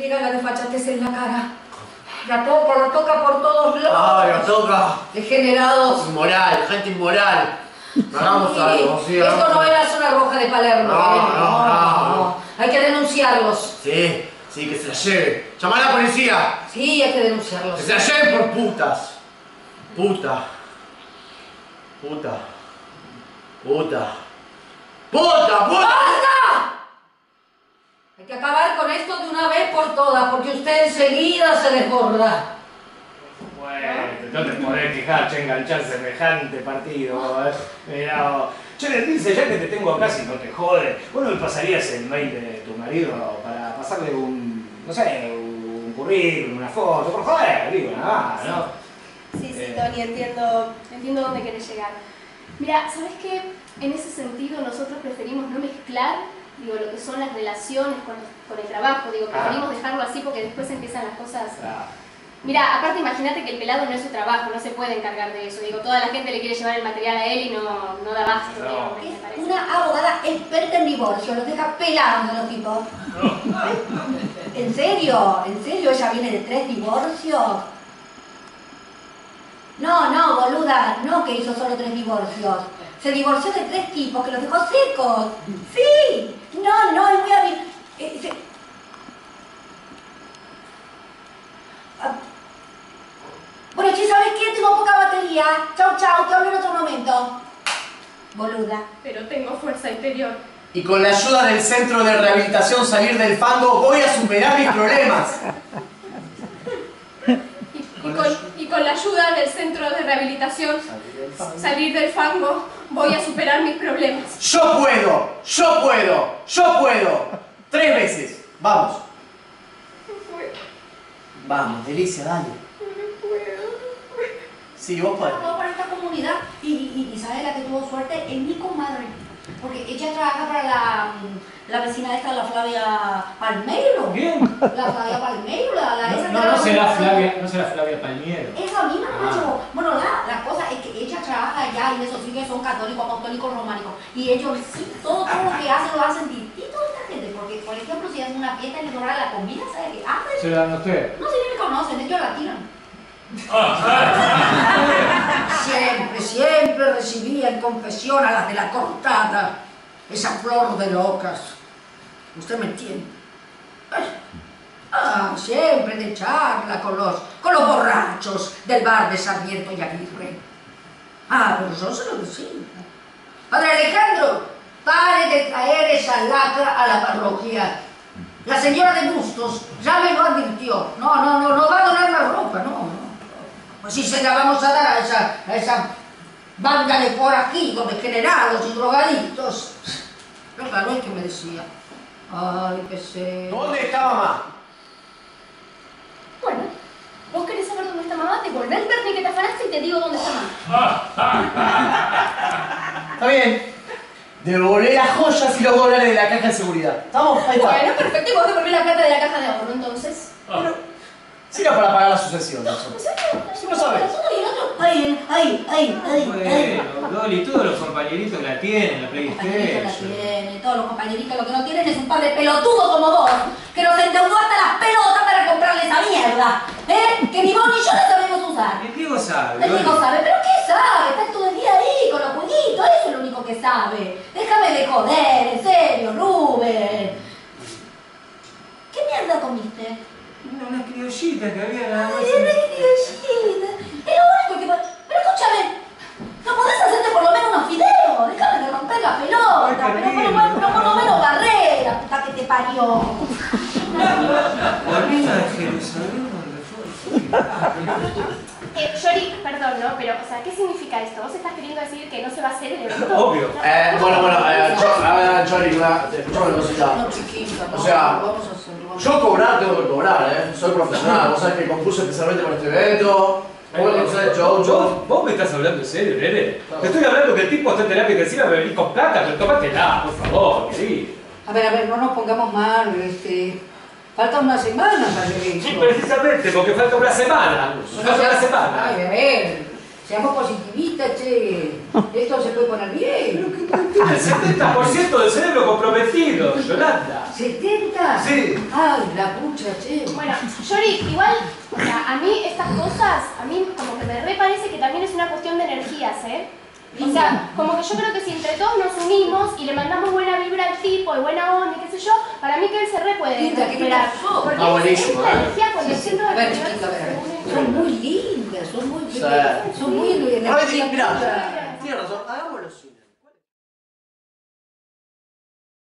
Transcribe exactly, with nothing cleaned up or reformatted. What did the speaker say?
friega la desfachatez en la cara. La toca, la toca por todos lados. ¡Ah, la toca! Degenerados. Inmoral, gente inmoral. Hagamos Sí, algo, sí. Esto hagamos... no es la zona roja de Palermo. No, ¿eh? no, no, no. Hay que denunciarlos. Sí, sí, que se la lleve. ¡Llama a la policía! Sí, hay que denunciarlos. ¡Que se la lleven por putas! Puta. Puta. Puta. ¡Puta! ¡Puta! ¡Basta! Hay que acabar con esto de una vez por todas, porque usted enseguida se desborda. Bueno, no te podés quejar, che, enganchar semejante partido. Mirá, che, les dice, ya que te tengo acá, si no te jode, bueno, me pasarías el mail de tu marido para pasarle un, no sé, un currículum, una foto, por joder, digo, nada más, ¿no? Sí, sí, Eh. Tony, entiendo, entiendo dónde querés llegar. Mira, ¿sabes qué? En ese sentido nosotros preferimos no mezclar, digo, lo que son las relaciones con, con el trabajo, digo, preferimos Ah. dejarlo así porque después empiezan las cosas... Ah. Mira, aparte imagínate que el pelado no es su trabajo, no se puede encargar de eso, digo, toda la gente le quiere llevar el material a él y no, no da basto, No. digo, me parece. Una abogada experta en divorcio, los deja pelados a los tipos. ¿En serio? ¿En serio ella viene de tres divorcios? No, no, boluda, no que hizo solo tres divorcios. Se divorció de tres tipos que los dejó secos. Sí, no, no, es muy hábil. Eh, se... ah. Bueno, che, ¿sabes qué? Tengo poca batería. Chau, chau, te hablo en otro momento. Boluda. Pero tengo fuerza interior. Y con la ayuda del Centro de Rehabilitación Salir del Fango voy a superar mis problemas. Y con, y con la ayuda del centro de rehabilitación, salir del fango, voy a superar mis problemas. Yo puedo, yo puedo, yo puedo. Tres veces. Vamos. No puedo, Vamos, Delicia, dale. no puedo. Sí, vos podés. Todo para esta comunidad y, y, y ¿sabes la que tuvo suerte? Es mi comadre. Porque ella trabaja para la, la vecina esta, la Flavia Palmeiro. ¿Quién? La Flavia Palmeiro, la, la esa No, que no, no será trabaja- Flavia, no será Flavia Palmiero. Esa misma, Ah. macho. Bueno, la, la cosa es que ella trabaja allá y eso sí que son católicos, apostólicos, románicos. Y ellos sí, todo, todo lo que hacen lo hacen distinto de esta gente. Porque, por ejemplo, si hacen una fiesta en el la comida, ¿sabes qué hacen? ¿Se la noté? No sé ni me conocen, ellos la tiran. Siempre, siempre recibía en confesión a las de la cortada, esa flor de locas. ¿Usted me entiende? Ah, siempre de charla con los, con los borrachos del bar de Sarmiento y Aguirre. Ah, pero yo se lo decía. Padre Alejandro, pare de traer esa lacra a la parroquia. La señora de Bustos ya me lo advirtió. No, no, no, no va a donar la ropa, no, no. Pues si se la vamos a dar a esa, a esa banda de por aquí, con degenerados y drogadictos. Pero claro, es que me decía, ay, qué sé. ¿Dónde está mamá? Bueno, ¿vos querés saber dónde está mamá? Te volvé el Bernie que te afanaste y te digo dónde está mamá. Está bien. Devolver las joyas y los dólares de la caja de seguridad. ¿Estamos? Ahí está. Bueno, perfecto, y vos devolvés la plata de la caja de ahorro, entonces. Pero, si era para pagar la sucesión, eso. ¿Sí no sabes. Ay, ay, ay, ay, ay. Bueno, Dolly, todos los compañeritos la tienen, la Compañerita la PlayStation. tiene, todos los compañeritos lo que no tienen es un par de pelotudos como vos, que nos endeudó hasta las pelotas para comprarle esa mierda, ¿eh? Que ni vos ni yo la sabemos usar. ¿Qué Diego sabe? El Diego sabe, pero ¿qué sabe? Está todo el día ahí con los jueguitos, eso es lo único que sabe. Déjame de joder, en serio, Rubén. ¿Qué mierda comiste? Una criollita que había nada más. Ay, una criollita. Es lo único que... Pero escúchame, ¿no podés hacerte por lo menos unos fideos? Déjame de romper la pelota, Ay, pero por, terrible. lo menos- pero por lo menos barrera, puta que te parió. La reina de Jerusalén, ¿dónde fue? Eh, Yori, perdón, ¿no? Pero, o sea, ¿qué significa esto? ¿Vos estás queriendo decir que no se va a hacer el evento? Obvio. Eh, bueno, bueno, eh, yo, a ver, Johnny, una, escuchame una cosita. No, chiquita, no, O sea, vamos a hacerlo. vamos a Yo cobrar tengo que cobrar, ¿eh? Soy profesional, vos sabés que compuse especialmente para este evento. Vos lo conocés, yo, ¿Vos, yo. ¿Vos me estás hablando en serio, nene? Te estoy hablando que el tipo está en terapia intensiva, me venís con plata, pero tómatela, por favor, querido. A ver, a ver, no nos pongamos mal, este... Falta una semana para el evento. Sí, precisamente, porque falta una semana. Falta una semana. Ay, a ver, seamos positivistas, che. Esto se puede poner bien. El setenta por ciento del cerebro comprometido, Yolanda. ¿setenta? Sí. Ay, la pucha, che. Bueno, Yori, igual, o sea, a mí estas cosas, a mí como que me re parece que también es una cuestión de energías, ¿eh? O sea, como que yo creo que si entre todos nos unimos y le mandamos buena vibra al tipo y buena onda y qué sé yo, para mí que él se re puede Linda, ¿qué recuperar. pasó? Porque Ah, es- buenísimo, es eh. la energía cuando Sí, sí. siento A ver, que chiquito, a ver, a ver. se une. Son muy lindas, son muy Sí. son muy A ver, energía mirá, pura. tienes razón, hagámoslo así.